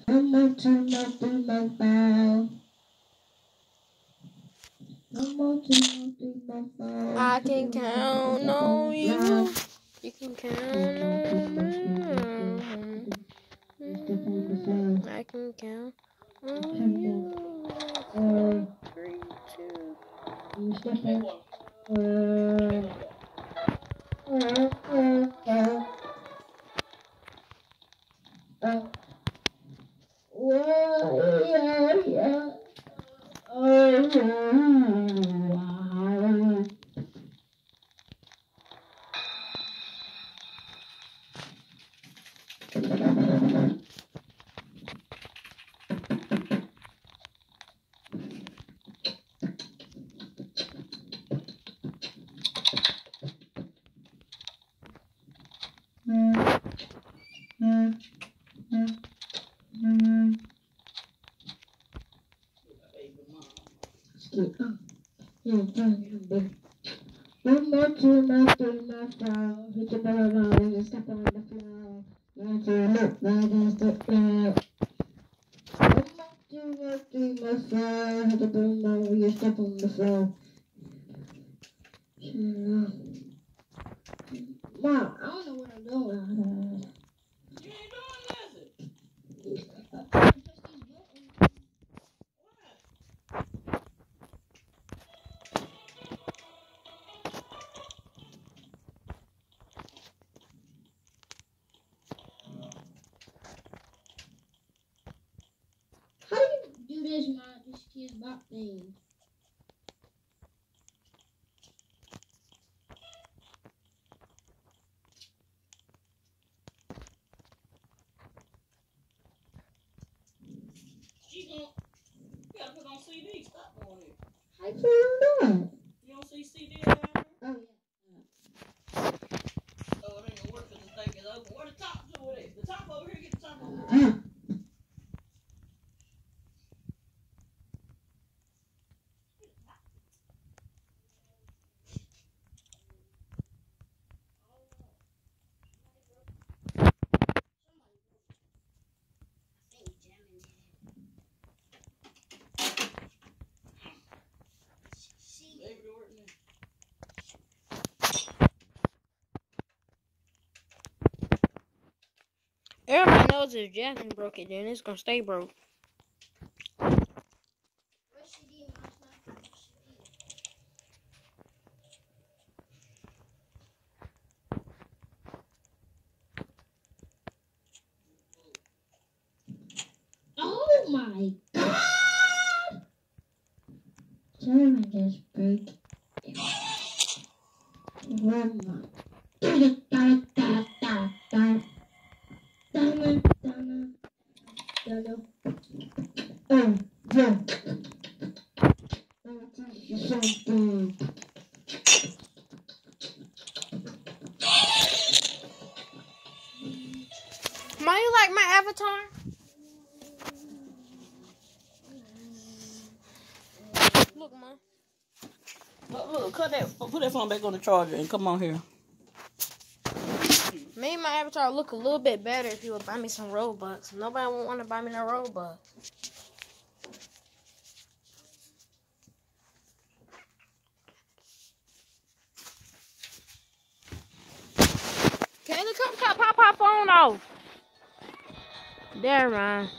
One more, two more, three more, four. One more, two more, three more, four. I can count on you. You can count on me. I can count on you. 3, 2. You step in. Yeah. One more, two more, three more, four. Hit your bell on and step on the floor. One, two, look, right against the floor. One more, two more, three more, four. Hit your bell on when you step on the floor. Mom, I don't know what I'm doing. You ain't doing nothing. How do you do this, Mom? This kid's box thing. You gotta put on CD. Stop doing it. How you put it on that? You don't see CD down there? Oh, yeah. Oh, it ain't gonna work because the thing is open. Where the top to it is? The top over here, get the top over here. Everybody knows if Jasmine broke it, then it's gonna stay broke. Oh my God! Sorry, just break. One more. Ma, you like my avatar? Look, Ma. Look, cut that. Put that phone back on the charger and come on here. Maybe my avatar look a little bit better if you would buy me some Robux. Nobody won't want to buy me no Robux. Kayla, come pop my phone off. There, man.